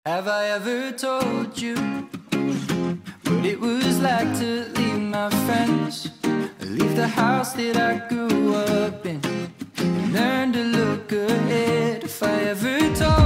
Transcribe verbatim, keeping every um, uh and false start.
Have I ever told you what it was like to leave my friends, leave the house that I grew up in, and learn to look ahead? If I ever told